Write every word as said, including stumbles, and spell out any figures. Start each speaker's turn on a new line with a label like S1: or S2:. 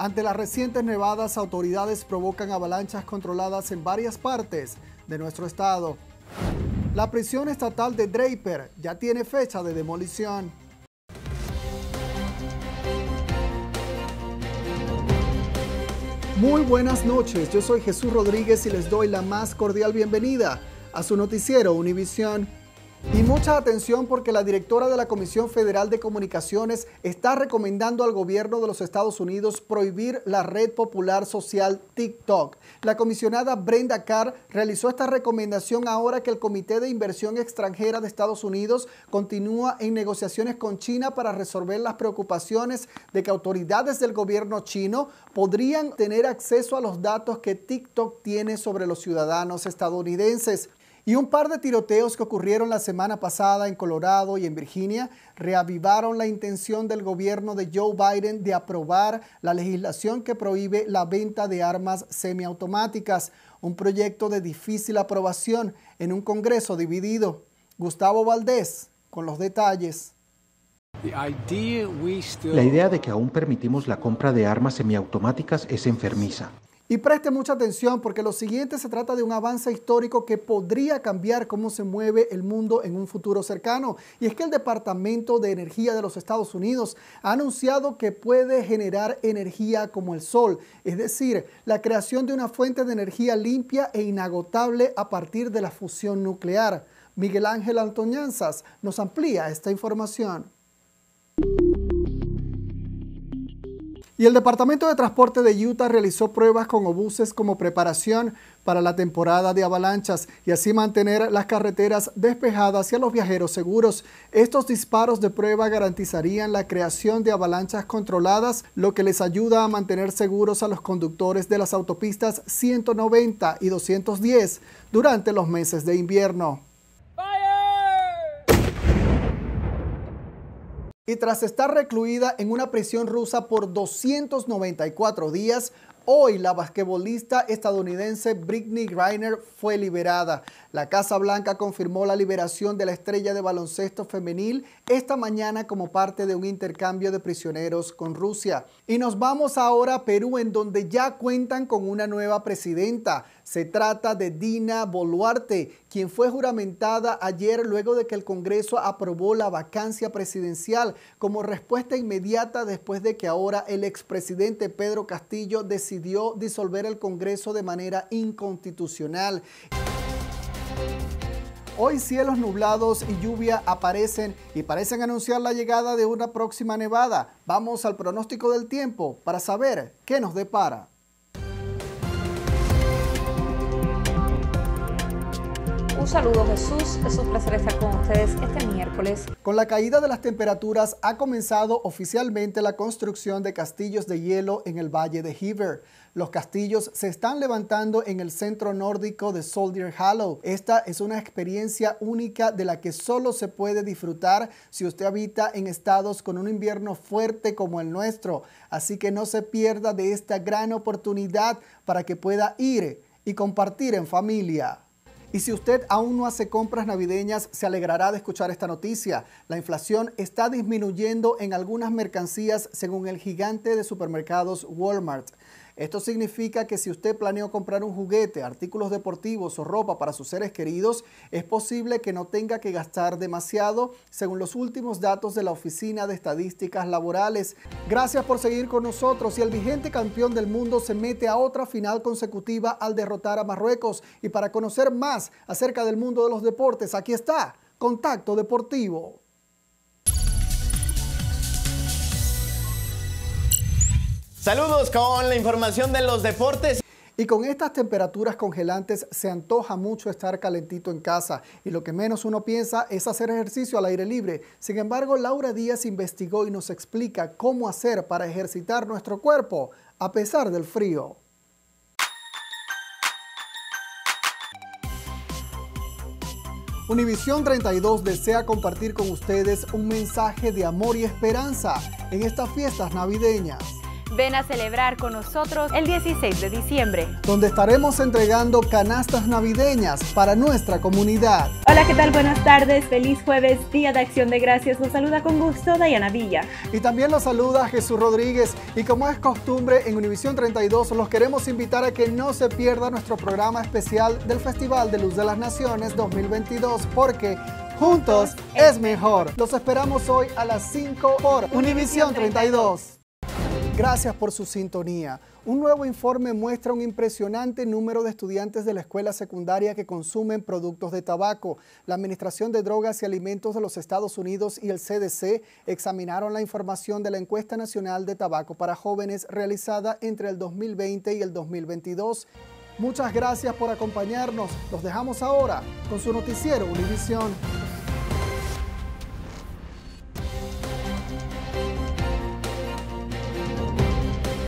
S1: Ante las recientes nevadas, autoridades provocan avalanchas controladas en varias partes de nuestro estado. La prisión estatal de Draper ya tiene fecha de demolición. Muy buenas noches, yo soy Jesús Rodríguez y les doy la más cordial bienvenida a su noticiero Univisión. Y mucha atención porque la directora de la Comisión Federal de Comunicaciones está recomendando al gobierno de los Estados Unidos prohibir la red popular social TikTok. La comisionada Brenda Carr realizó esta recomendación ahora que el Comité de Inversión Extranjera de Estados Unidos continúa en negociaciones con China para resolver las preocupaciones de que autoridades del gobierno chino podrían tener acceso a los datos que TikTok tiene sobre los ciudadanos estadounidenses. Y un par de tiroteos que ocurrieron la semana pasada en Colorado y en Virginia reavivaron la intención del gobierno de Joe Biden de aprobar la legislación que prohíbe la venta de armas semiautomáticas, un proyecto de difícil aprobación en un Congreso dividido. Gustavo Valdés con los detalles.
S2: La idea de que aún permitimos la compra de armas semiautomáticas es enfermiza.
S1: Y preste mucha atención porque lo siguiente se trata de un avance histórico que podría cambiar cómo se mueve el mundo en un futuro cercano. Y es que el Departamento de Energía de los Estados Unidos ha anunciado que puede generar energía como el sol, es decir, la creación de una fuente de energía limpia e inagotable a partir de la fusión nuclear. Miguel Ángel Antoñanzas nos amplía esta información. Y el Departamento de Transporte de Utah realizó pruebas con obuses como preparación para la temporada de avalanchas y así mantener las carreteras despejadas y a los viajeros seguros. Estos disparos de prueba garantizarían la creación de avalanchas controladas, lo que les ayuda a mantener seguros a los conductores de las autopistas ciento noventa y doscientos diez durante los meses de invierno. Y tras estar recluida en una prisión rusa por doscientos noventa y cuatro días, hoy la basquetbolista estadounidense Brittney Griner fue liberada. La Casa Blanca confirmó la liberación de la estrella de baloncesto femenil esta mañana como parte de un intercambio de prisioneros con Rusia. Y nos vamos ahora a Perú, en donde ya cuentan con una nueva presidenta. Se trata de Dina Boluarte, quien fue juramentada ayer luego de que el Congreso aprobó la vacancia presidencial como respuesta inmediata después de que ahora el expresidente Pedro Castillo decidió disolver el Congreso de manera inconstitucional. Hoy cielos nublados y lluvia aparecen y parecen anunciar la llegada de una próxima nevada. Vamos al pronóstico del tiempo para saber qué nos depara.
S3: Un saludo, Jesús, es un placer estar con ustedes este miércoles.
S1: Con la caída de las temperaturas ha comenzado oficialmente la construcción de castillos de hielo en el Valle de Heber. Los castillos se están levantando en el centro nórdico de Soldier Hollow. Esta es una experiencia única de la que solo se puede disfrutar si usted habita en estados con un invierno fuerte como el nuestro. Así que no se pierda de esta gran oportunidad para que pueda ir y compartir en familia. Y si usted aún no hace compras navideñas, se alegrará de escuchar esta noticia. La inflación está disminuyendo en algunas mercancías según el gigante de supermercados Walmart. Esto significa que si usted planeó comprar un juguete, artículos deportivos o ropa para sus seres queridos, es posible que no tenga que gastar demasiado, según los últimos datos de la Oficina de Estadísticas Laborales. Gracias por seguir con nosotros. Y el vigente campeón del mundo se mete a otra final consecutiva al derrotar a Marruecos. Y para conocer más acerca del mundo de los deportes, aquí está Contacto Deportivo.
S4: Saludos con la información de los deportes.
S1: Y con estas temperaturas congelantes se antoja mucho estar calentito en casa y lo que menos uno piensa es hacer ejercicio al aire libre. Sin embargo, Laura Díaz investigó y nos explica cómo hacer para ejercitar nuestro cuerpo a pesar del frío. Univisión treinta y dos desea compartir con ustedes un mensaje de amor y esperanza en estas fiestas navideñas.
S5: Ven a celebrar con nosotros el dieciséis de diciembre,
S1: donde estaremos entregando canastas navideñas para nuestra comunidad.
S6: Hola, ¿qué tal? Buenas tardes, feliz jueves, Día de Acción de Gracias. Los saluda con gusto Dayana Villa.
S1: Y también los saluda Jesús Rodríguez. Y como es costumbre en Univisión treinta y dos, los queremos invitar a que no se pierda nuestro programa especial del Festival de Luz de las Naciones dos mil veintidós, porque juntos es mejor. Los esperamos hoy a las cinco por Univisión treinta y dos. Gracias por su sintonía. Un nuevo informe muestra un impresionante número de estudiantes de la escuela secundaria que consumen productos de tabaco. La Administración de Drogas y Alimentos de los Estados Unidos y el C D C examinaron la información de la Encuesta Nacional de Tabaco para Jóvenes realizada entre el dos mil veinte y el dos mil veintidós. Muchas gracias por acompañarnos. Los dejamos ahora con su noticiero Univisión.